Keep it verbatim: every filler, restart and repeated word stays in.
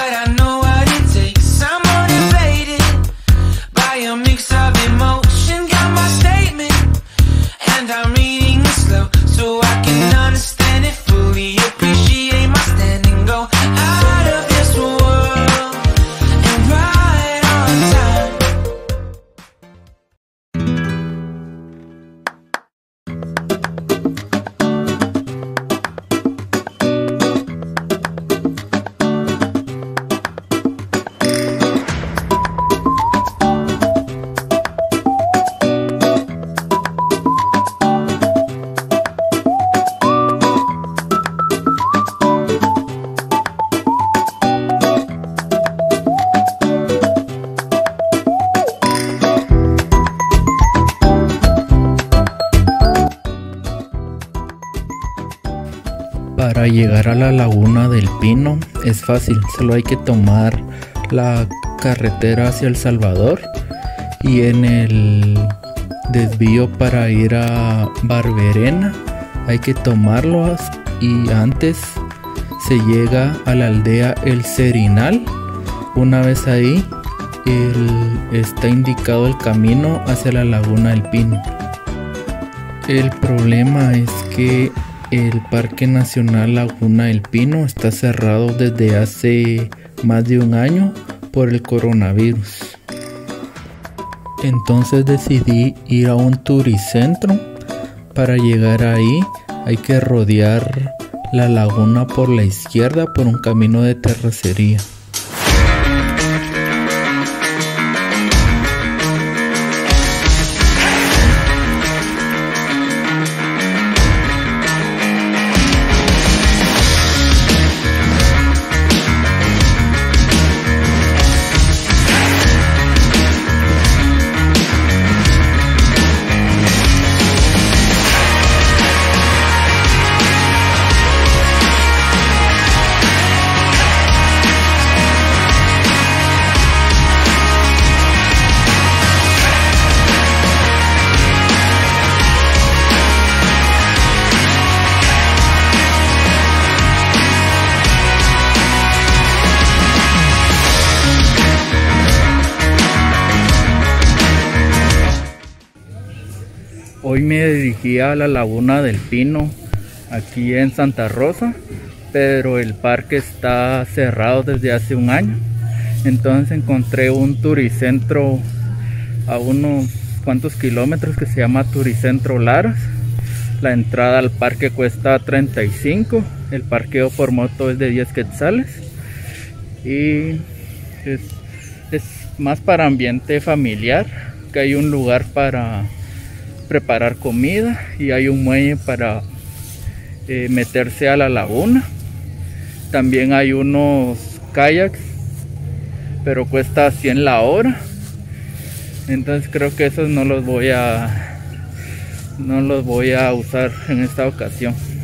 but I know what it takes. I'm motivated by a mix of emotion. Got my statement, and I'm reading it slow so I can understand it fully. Appreciate my stand and go out of this world and right on time. Para llegar a la Laguna del Pino es fácil, solo hay que tomar la carretera hacia El Salvador y en el desvío para ir a Barberena hay que tomarlo y antes se llega a la aldea El Serinal. Una vez ahí el, está indicado el camino hacia la Laguna del Pino. El problema es que el Parque Nacional Laguna del Pino está cerrado desde hace más de un año por el coronavirus. Entonces decidí ir a un turicentro. Para llegar ahí hay que rodear la laguna por la izquierda por un camino de terracería. Hoy me dirigí a la Laguna del Pino, aquí en Santa Rosa, pero el parque está cerrado desde hace un año. Entonces encontré un turicentro a unos cuantos kilómetros que se llama Turicentro Laras. La entrada al parque cuesta treinta y cinco, el parqueo por moto es de diez quetzales y es, es más para ambiente familiar, que hay un lugar para preparar comida y hay un muelle para eh, meterse a la laguna. También hay unos kayaks, pero cuesta cien la hora. Entonces creo que esos no los voy a no los voy a usar en esta ocasión.